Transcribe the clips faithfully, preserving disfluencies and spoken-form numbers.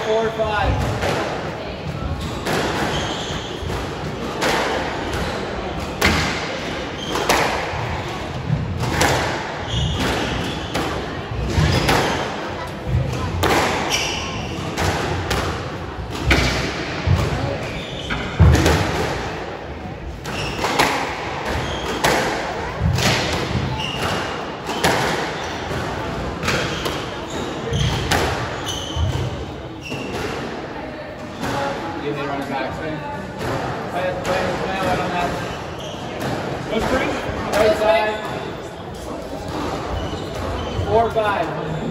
four, five. Give me running back, swing. Play, play, play out on that. Go spring. Right side. Four, five.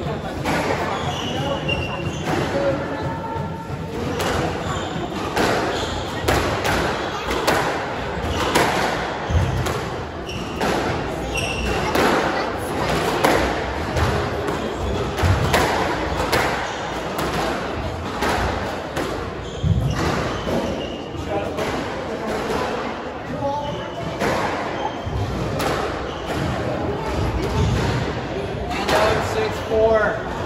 Six, four.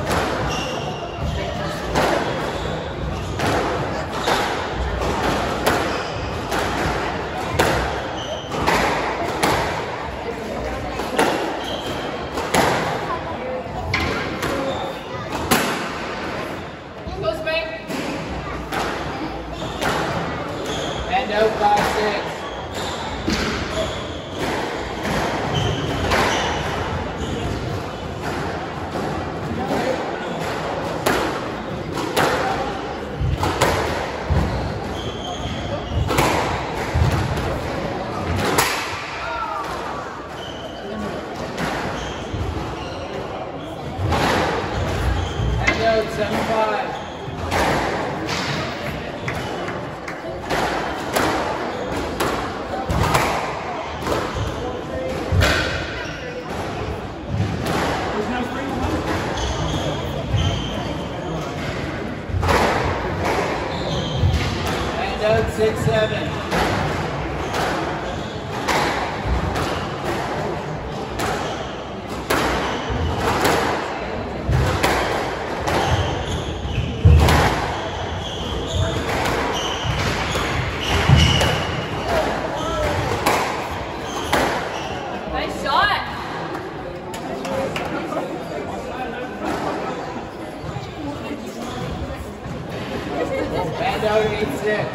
Go Spain. And out five, six. Seven, five. And out six, seven. And out eight, six.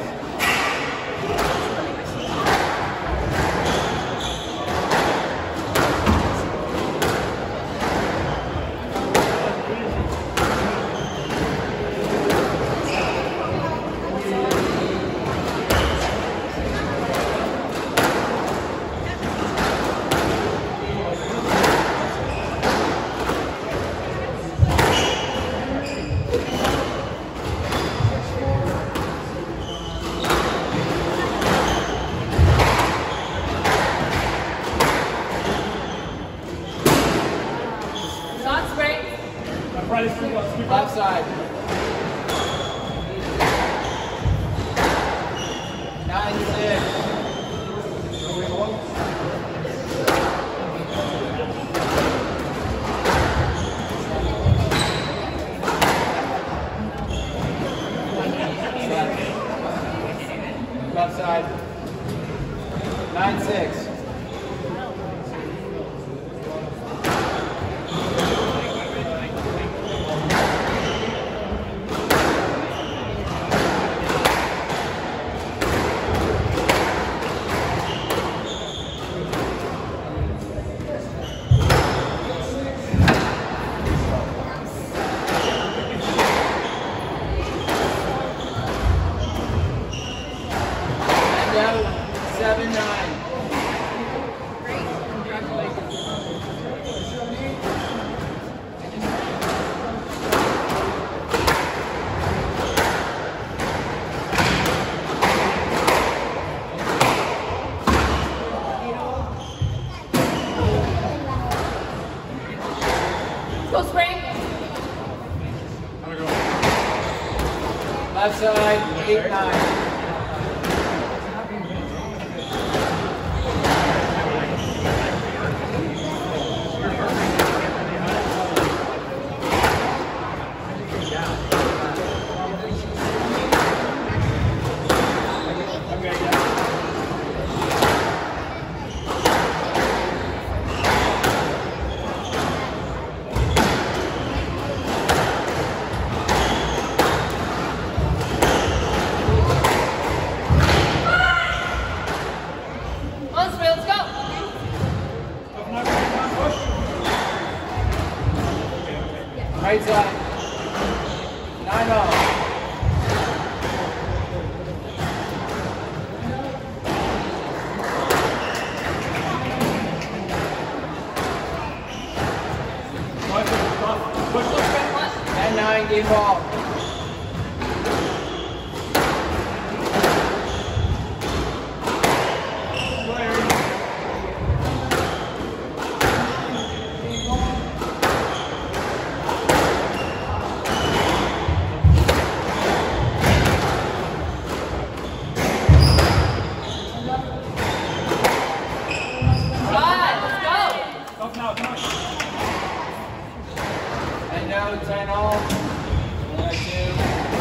Left side. Nine, six. Left side. Nine, six. Seven, nine. Great. Congratulations. Go spring. Left side, eight, nine. Right side. Nine all. And nine, game ball. And now ten all. One, two.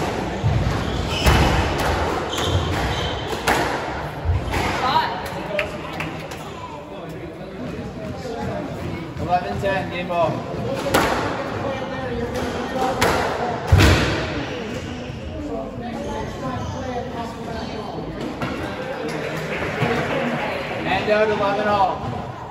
Eleven ten, game ball. And out eleven all.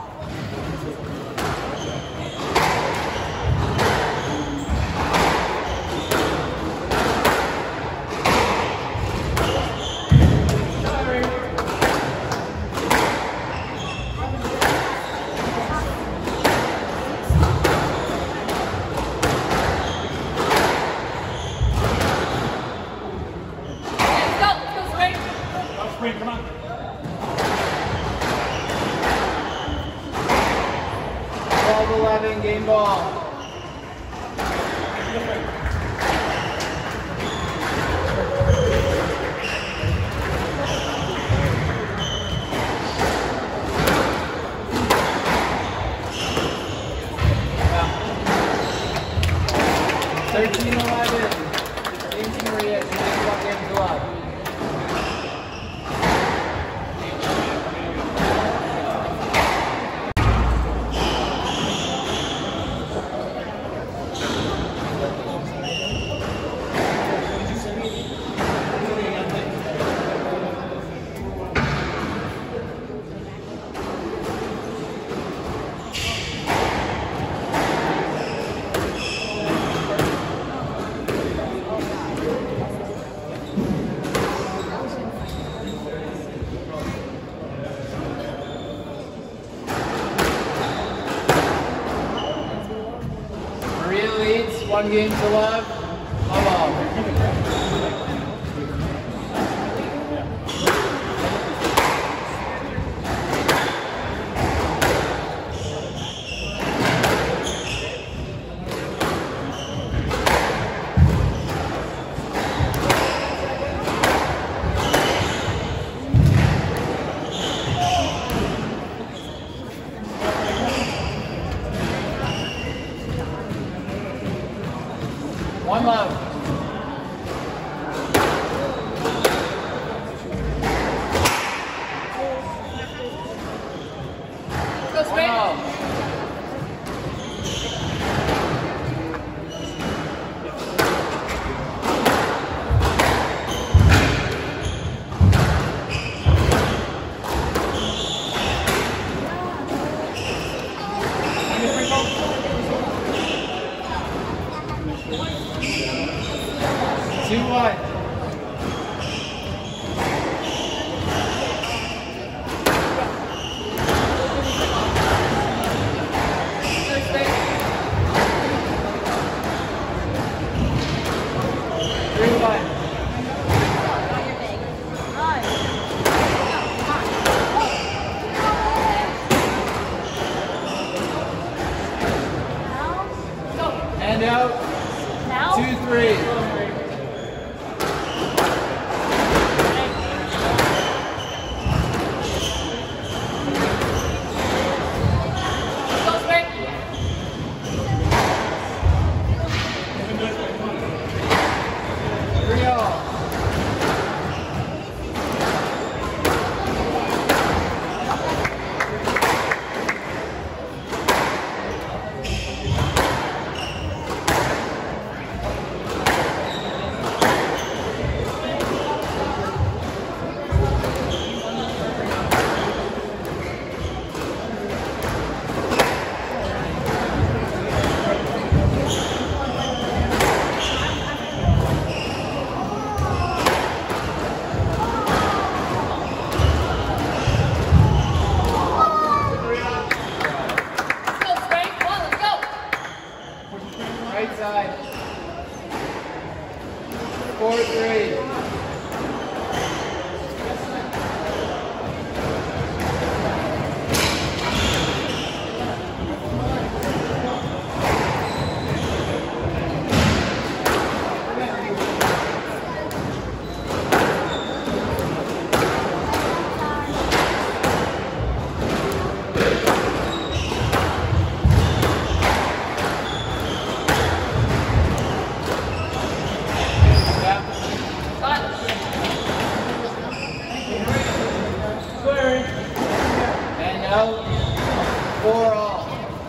Come on. twelve eleven, game ball. thirteen eleven. James Maria, the next one game's left. Maria leads, one game to love. Love all. One love. Go straight. One all. Two one. Three one. And out. Now? Two three. Go straight. Three all. Right side. Four, three. And out, four all.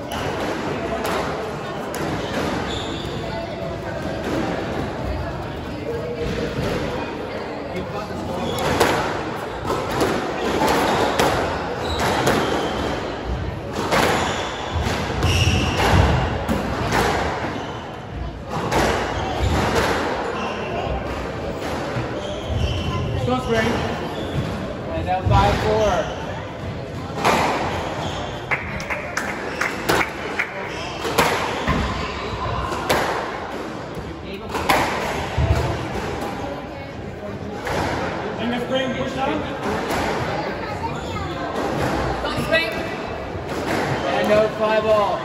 Go spring. And out five, four. And the spring, push down. Don't spring. And out five all.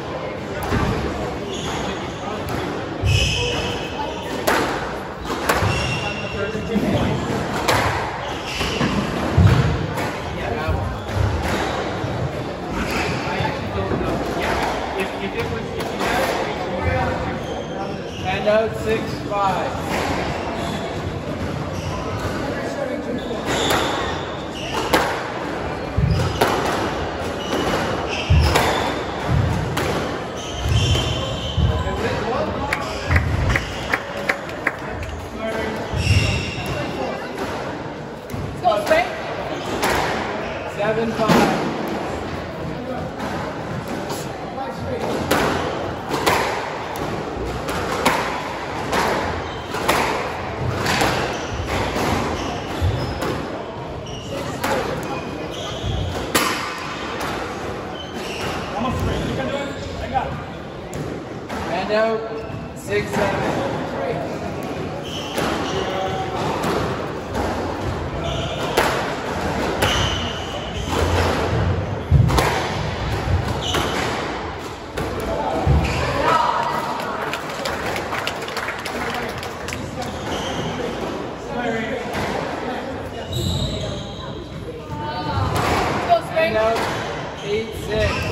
And out six, five. Go spring. Seven, five. Almost spring. You can do it. I got it. And out six, seven. Go spring. And out eight, six.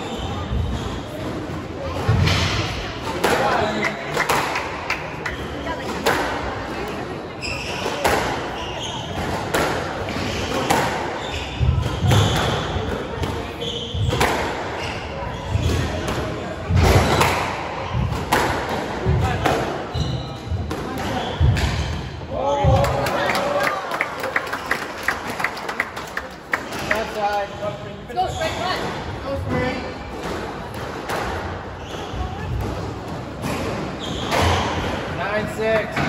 Left side. Go spring. One. Go spring. Nine, six.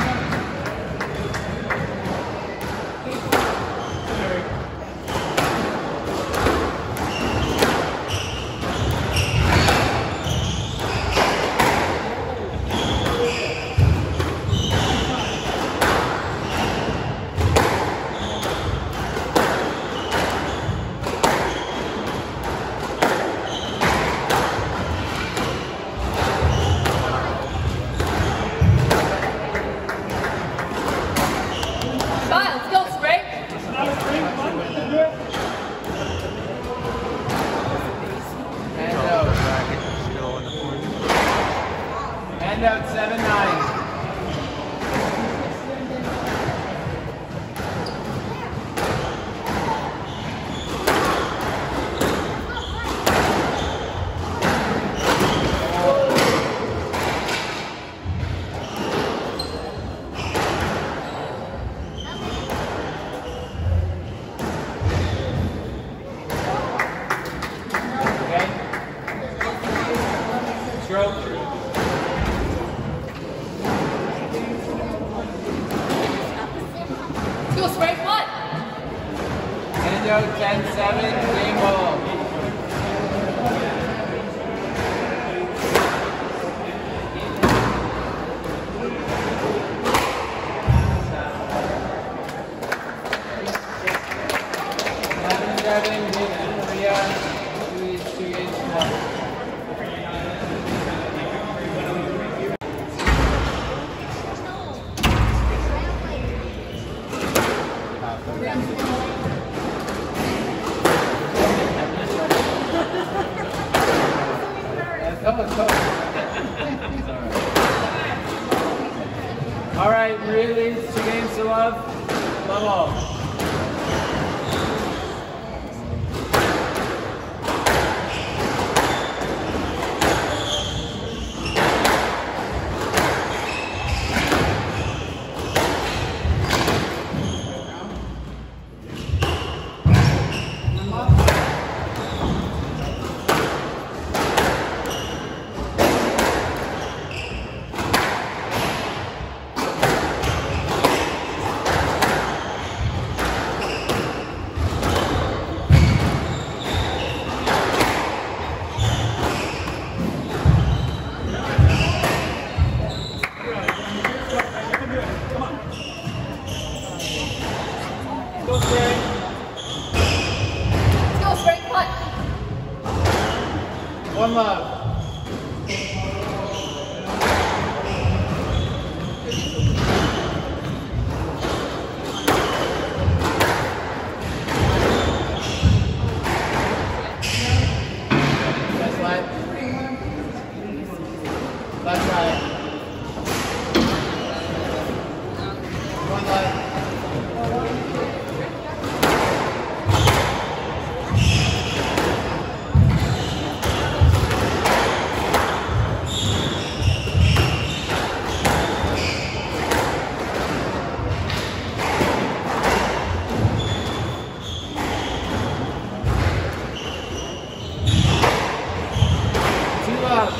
Silence. Go spring. Another spring. Come on. You can do it. And out. And out seven, nine. Okay. Stroke. Go spring. One. And out ten, seven. Game ball. All right, really, two games to love. Love all. Let's go, Spring. Punch. One love. That's right. That's right. One left. Two left.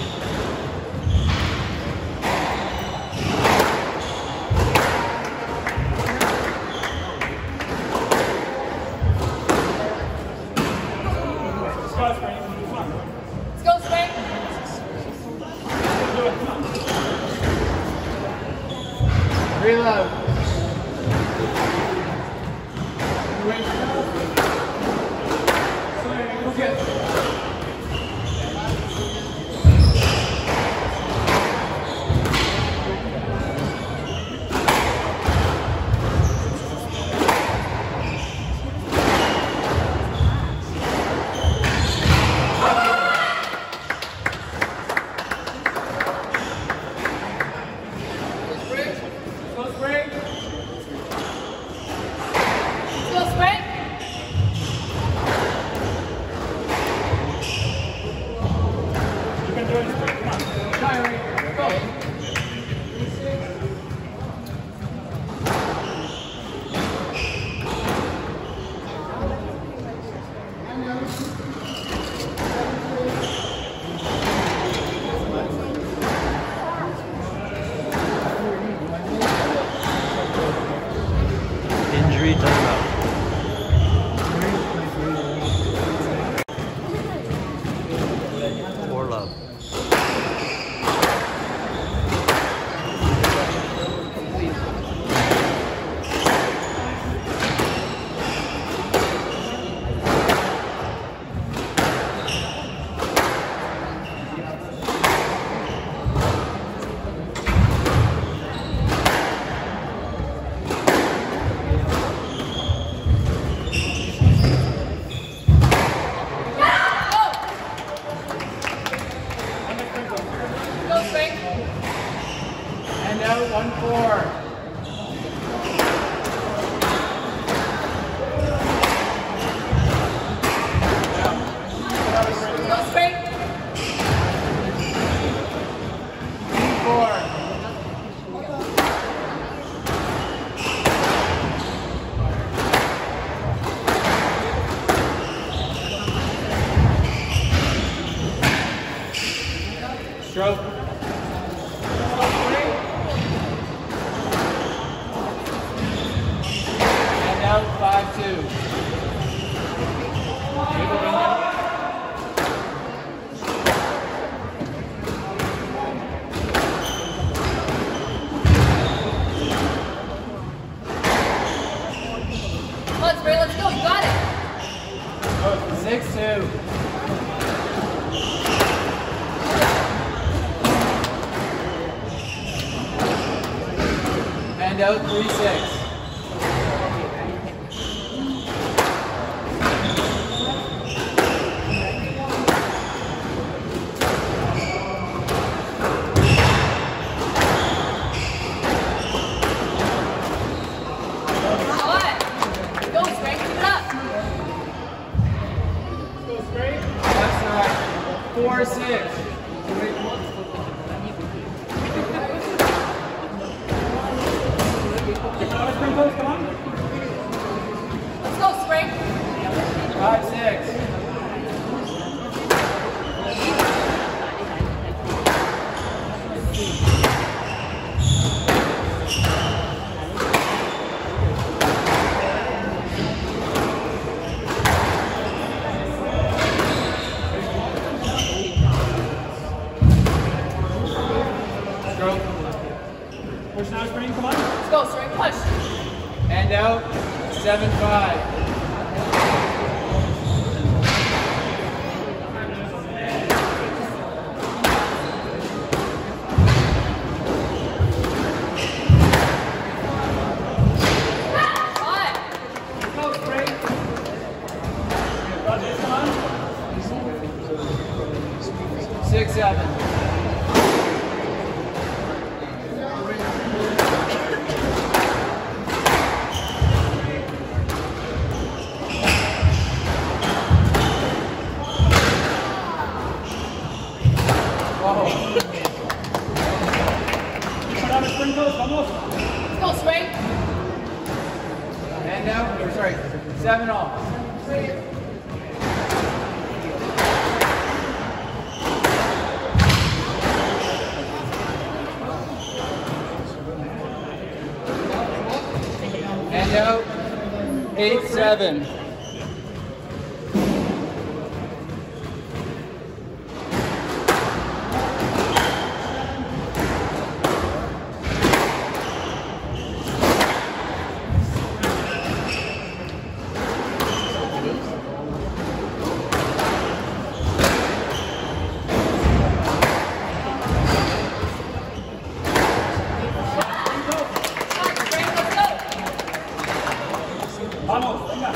Let's go, Spring. Come on. Let's go, Spring. Do it. Come on. Reload. Okay. Go Spring. Let's go, Spring. You can do it, Spring. Come on. Kyrie. Go. Injury timeout. Four love. Go, Spring. And out one four. Go, Spring. Four. Stroke. And out five two. Come on, Spring. Let's go. You got it. Six two. And out three six. stroke. Push now, spring, come on. Let's go, straight push. Hand out, seven five. Five. Go, spring. Got this, come on. Six seven. Parada, spring, close, vamos. Let's go, straight. Hand out, or sorry, seven all. Hand out, eight seven. Straight, let's go. Vamos, venga.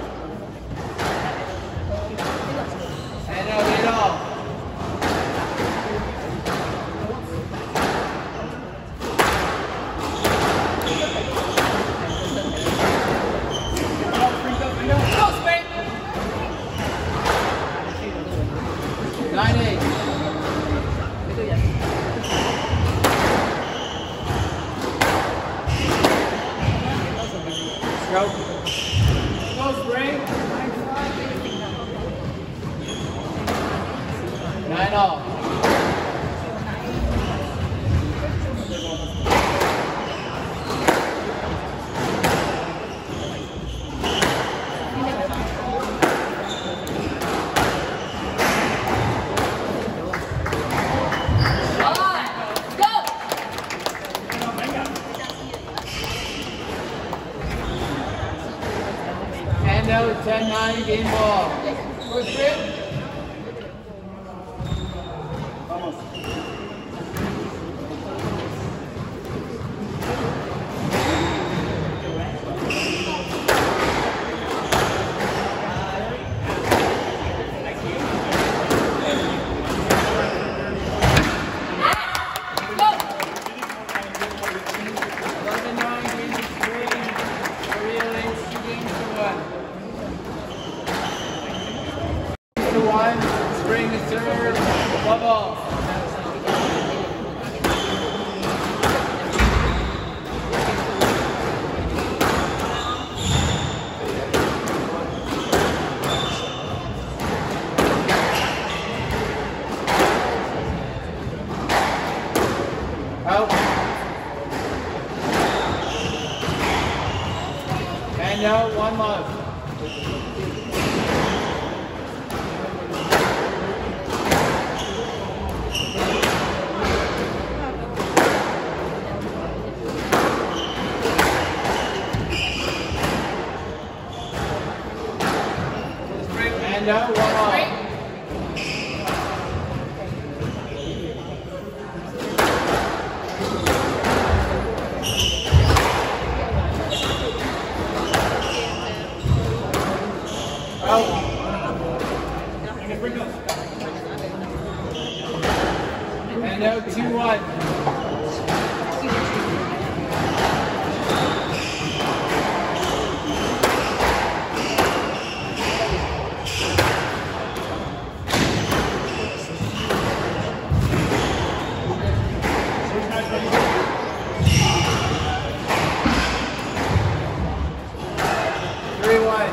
Hand out, eight all. Let's go, straight. Nine eight. Stroke. Go, spring. Nine all. Five. Go. Hand out, ten nine, game ball. First grip. Go. eleven nine, game spring. Korea leads two games to one. To one, spring to serve, bubble. Out. Hand out, one love. Hand out, one love. Straight. Out. Hand out, two one. Three one.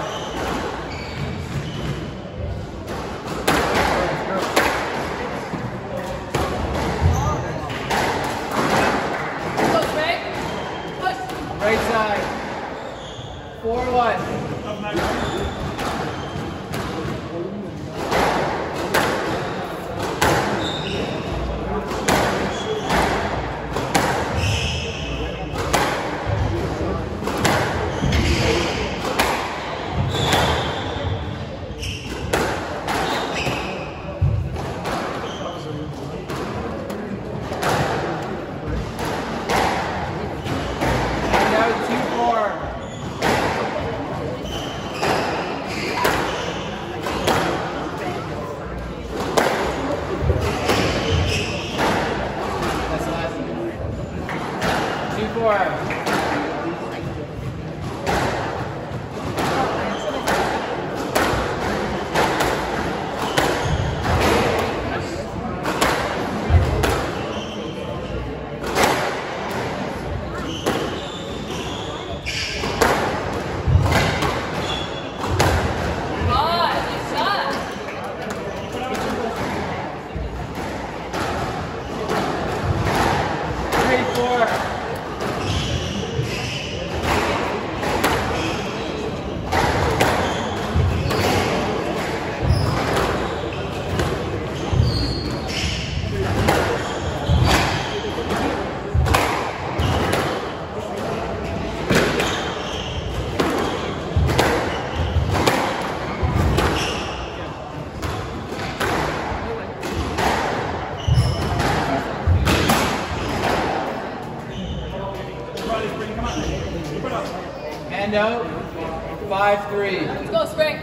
Let's go, straight. Push. Right side. Four one. four. Hand out, five three. Let's go, Spring.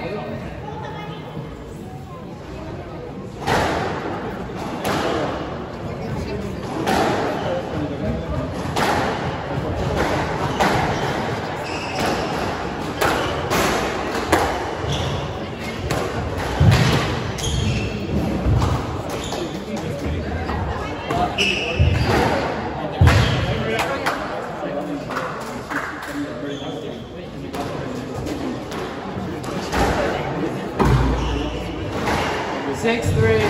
Six three.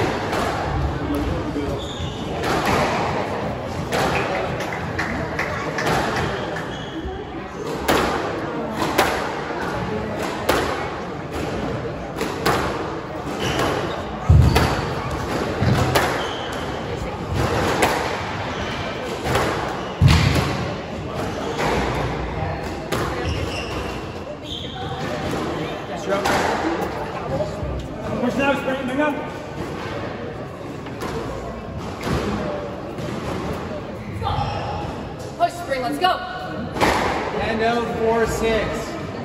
Push now, Spring. Bring up. Push, Spring. Let's go. Hand out, four six.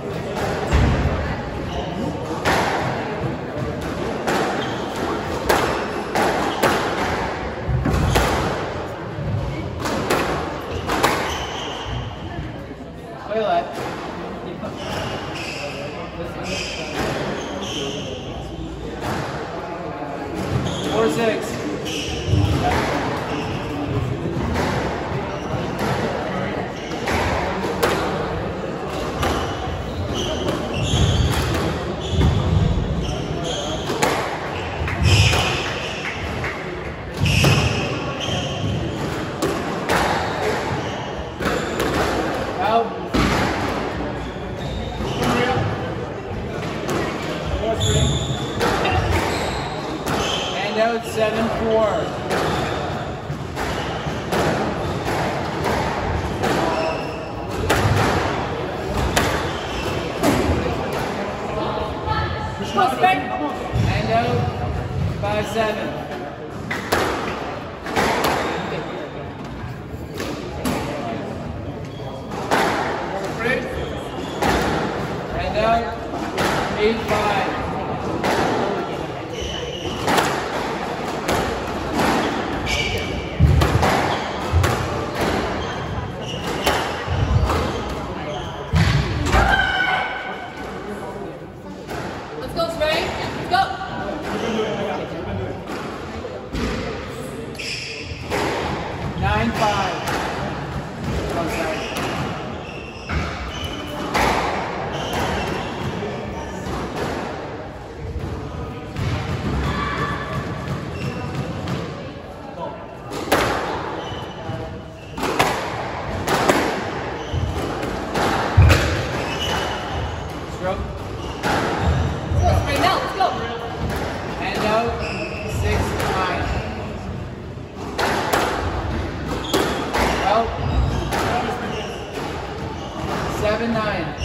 Play left. Four six. Out. Hand out, seven four. Go, Spring. Hand out, five seven. Hand out, eight five. Let's go, Spring. Go. Nine five. Oh, sorry. Stroke. Let's go, Spring. Now, let's go. Hand out, six nine. Out. Seven nine.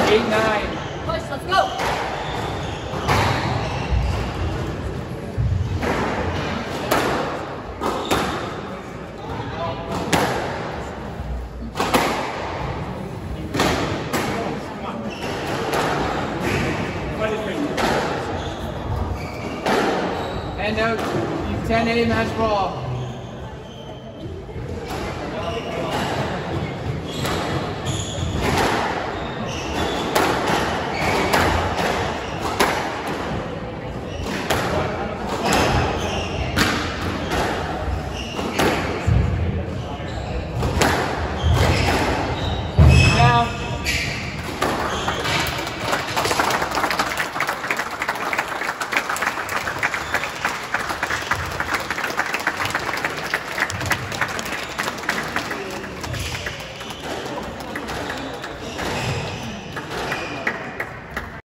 Eight, nine. Push, let's go. And out. ten eight match ball.